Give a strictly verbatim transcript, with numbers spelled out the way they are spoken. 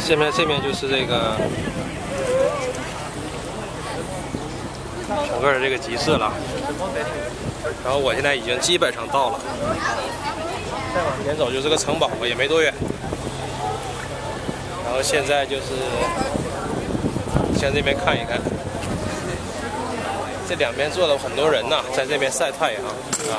下面这面就是这个整个的这个集市了。然后我现在已经基本上到了，再往前走就是个城堡，也没多远。然后现在就是向这边看一看，这两边坐了很多人呐、啊，在这边晒太阳啊。